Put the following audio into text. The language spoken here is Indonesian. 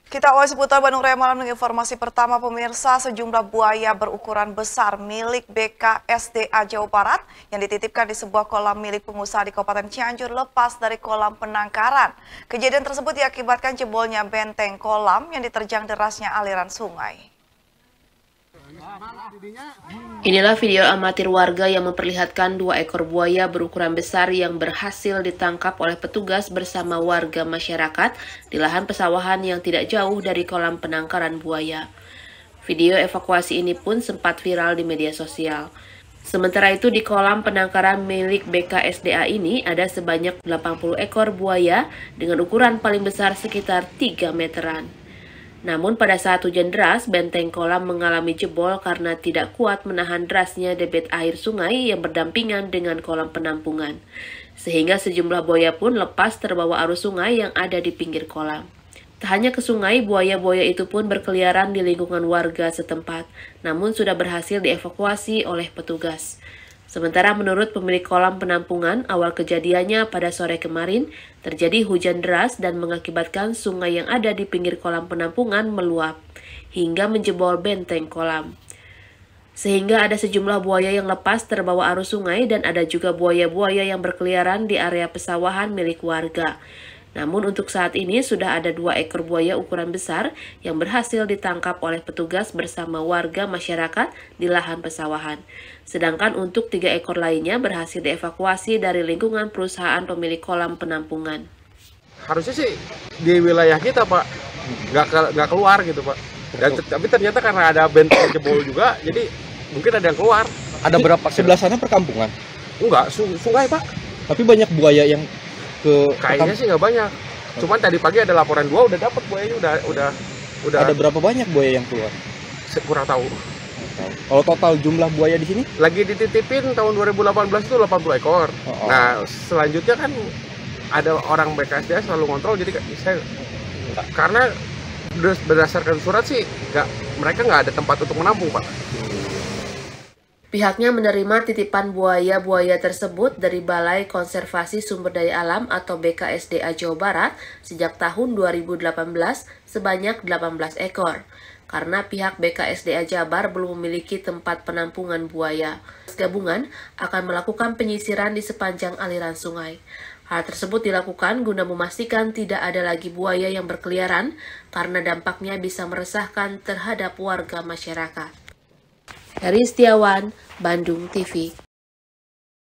Kita awali seputar Bandung Raya Malam dengan informasi pertama pemirsa, sejumlah buaya berukuran besar milik BKSDA Jawa Barat yang dititipkan di sebuah kolam milik pengusaha di Kabupaten Cianjur lepas dari kolam penangkaran. Kejadian tersebut diakibatkan jebolnya benteng kolam yang diterjang derasnya aliran sungai. Inilah video amatir warga yang memperlihatkan 2 ekor buaya berukuran besar yang berhasil ditangkap oleh petugas bersama warga masyarakat di lahan pesawahan yang tidak jauh dari kolam penangkaran buaya. Video evakuasi ini pun sempat viral di media sosial. Sementara itu di kolam penangkaran milik BKSDA ini ada sebanyak 80 ekor buaya dengan ukuran paling besar sekitar 3 meteran. Namun pada saat hujan deras, benteng kolam mengalami jebol karena tidak kuat menahan derasnya debit air sungai yang berdampingan dengan kolam penampungan. Sehingga sejumlah buaya pun lepas terbawa arus sungai yang ada di pinggir kolam. Tak hanya ke sungai, buaya-buaya itu pun berkeliaran di lingkungan warga setempat, namun sudah berhasil dievakuasi oleh petugas. Sementara menurut pemilik kolam penampungan, awal kejadiannya pada sore kemarin terjadi hujan deras dan mengakibatkan sungai yang ada di pinggir kolam penampungan meluap hingga menjebol benteng kolam. Sehingga ada sejumlah buaya yang lepas terbawa arus sungai dan ada juga buaya-buaya yang berkeliaran di area pesawahan milik warga. Namun untuk saat ini sudah ada 2 ekor buaya ukuran besar yang berhasil ditangkap oleh petugas bersama warga masyarakat di lahan pesawahan. Sedangkan untuk 3 ekor lainnya berhasil dievakuasi dari lingkungan perusahaan pemilik kolam penampungan. Harusnya sih di wilayah kita, Pak, nggak keluar gitu, Pak. Dan tapi ternyata karena ada benteng jebol juga, jadi mungkin ada yang keluar. Ada berapa? Sebelah sana perkampungan? Enggak, sungai, Pak. Tapi banyak buaya yang Kayaknya sih nggak banyak. Cuman tadi pagi ada laporan 2 udah dapat buayanya udah. Ada berapa banyak buaya yang keluar? Kurang tahu. Kalau total jumlah buaya di sini? Lagi dititipin tahun 2018 itu 80 ekor. Nah, selanjutnya kan ada orang BKSDA selalu kontrol, jadi saya karena berdasarkan surat sih mereka nggak ada tempat untuk menampung, Pak. Pihaknya menerima titipan buaya-buaya tersebut dari Balai Konservasi Sumber Daya Alam atau BKSDA Jawa Barat sejak tahun 2018 sebanyak 18 ekor. Karena pihak BKSDA Jabar belum memiliki tempat penampungan buaya. Gabungan akan melakukan penyisiran di sepanjang aliran sungai. Hal tersebut dilakukan guna memastikan tidak ada lagi buaya yang berkeliaran karena dampaknya bisa meresahkan terhadap warga masyarakat. Dari Setiawan, Bandung TV.